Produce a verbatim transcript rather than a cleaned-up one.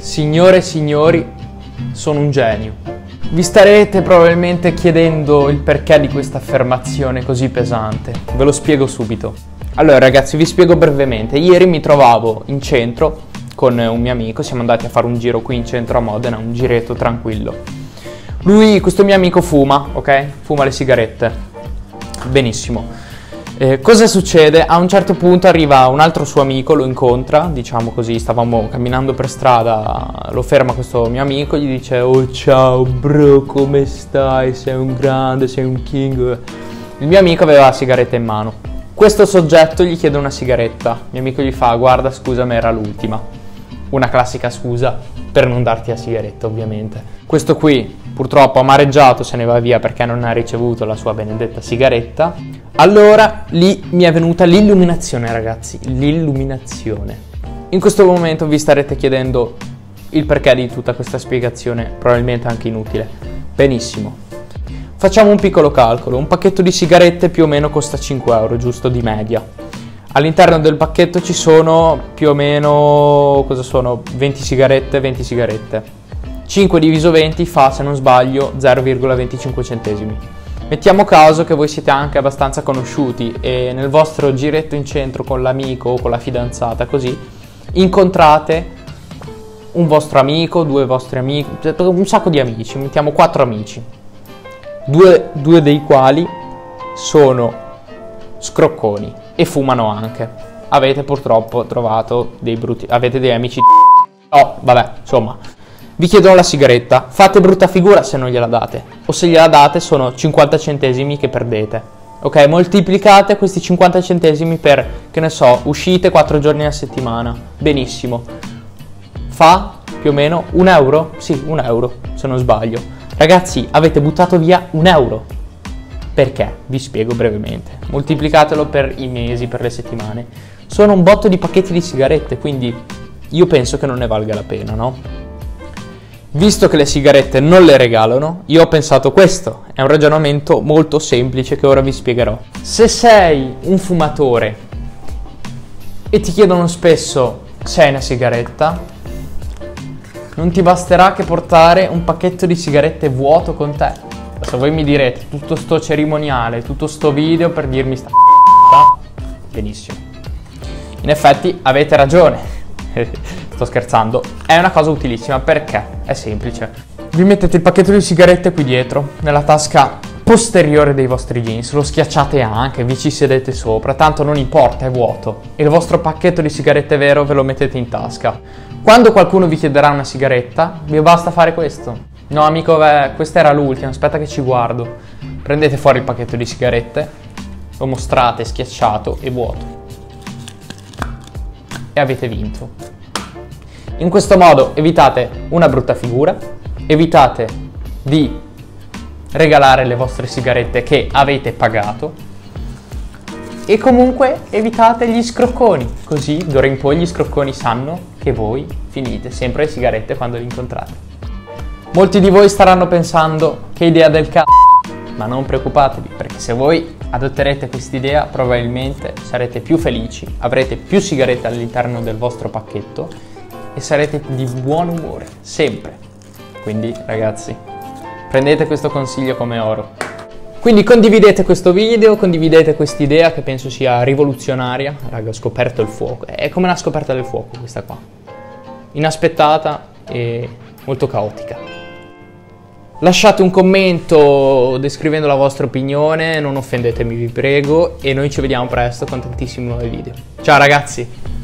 Signore e signori, sono un genio. Vi starete probabilmente chiedendo il perché di questa affermazione così pesante. Ve lo spiego subito. Allora ragazzi, vi spiego brevemente. Ieri mi trovavo in centro con un mio amico, siamo andati a fare un giro qui in centro a Modena, un giretto tranquillo. Lui, questo mio amico fuma, ok? Fuma le sigarette. Benissimo. Eh, cosa succede? A un certo punto arriva un altro suo amico, lo incontra, diciamo così, stavamo camminando per strada, lo ferma questo mio amico, gli dice: "Oh ciao bro, come stai? Sei un grande, sei un king." Il mio amico aveva la sigaretta in mano. Questo soggetto gli chiede una sigaretta. Il mio amico gli fa: "Guarda, scusa, ma era l'ultima." Una classica scusa per non darti la sigaretta, ovviamente. Questo qui purtroppo amareggiato se ne va via perché non ha ricevuto la sua benedetta sigaretta. Allora lì mi è venuta l'illuminazione, ragazzi, l'illuminazione. In questo momento vi starete chiedendo il perché di tutta questa spiegazione, probabilmente anche inutile. Benissimo. Facciamo un piccolo calcolo. Un pacchetto di sigarette più o meno costa cinque euro, giusto, di media. All'interno del pacchetto ci sono più o meno, cosa sono? venti sigarette, venti sigarette. cinque diviso venti fa, se non sbaglio, zero virgola venticinque centesimi. Mettiamo caso che voi siete anche abbastanza conosciuti e nel vostro giretto in centro con l'amico o con la fidanzata, così, incontrate un vostro amico, due vostri amici, un sacco di amici, mettiamo quattro amici, due, due dei quali sono scrocconi e fumano anche. Avete purtroppo trovato dei brutti, avete dei amici oh, vabbè, insomma, vi chiedono la sigaretta, fate brutta figura se non gliela date, o se gliela date sono cinquanta centesimi che perdete, ok? Moltiplicate questi cinquanta centesimi per, che ne so, uscite quattro giorni a settimana, benissimo, fa più o meno un euro? Sì, un euro, se non sbaglio. Ragazzi, avete buttato via un euro. Perché? Vi spiego brevemente. Moltiplicatelo per i mesi, per le settimane. Sono un botto di pacchetti di sigarette, quindi io penso che non ne valga la pena, no? Visto che le sigarette non le regalano, io ho pensato questo. È un ragionamento molto semplice che ora vi spiegherò. Se sei un fumatore e ti chiedono spesso se hai una sigaretta, non ti basterà che portare un pacchetto di sigarette vuoto con te. Adesso voi mi direte, tutto sto cerimoniale, tutto sto video per dirmi sta benissimo. In effetti avete ragione. Sto scherzando. È una cosa utilissima perché è semplice. Vi mettete il pacchetto di sigarette qui dietro, nella tasca posteriore dei vostri jeans, lo schiacciate anche, vi ci sedete sopra, tanto non importa, è vuoto. E il vostro pacchetto di sigarette vero ve lo mettete in tasca. Quando qualcuno vi chiederà una sigaretta, vi basta fare questo. No amico, beh, questa era l'ultima, aspetta che ci guardo. Prendete fuori il pacchetto di sigarette, lo mostrate schiacciato e vuoto. E avete vinto. In questo modo evitate una brutta figura, evitate di regalare le vostre sigarette che avete pagato e comunque evitate gli scrocconi, così d'ora in poi gli scrocconi sanno che voi finite sempre le sigarette quando li incontrate. Molti di voi staranno pensando: che idea del c***o, ma non preoccupatevi, perché se voi adotterete quest'idea probabilmente sarete più felici, avrete più sigarette all'interno del vostro pacchetto e sarete di buon umore, sempre. Quindi ragazzi, prendete questo consiglio come oro. Quindi condividete questo video, condividete quest'idea che penso sia rivoluzionaria. Raga, ho scoperto il fuoco, è come una scoperta del fuoco questa qua. Inaspettata e molto caotica. Lasciate un commento descrivendo la vostra opinione, non offendetemi vi prego, e noi ci vediamo presto con tantissimi nuovi video. Ciao ragazzi!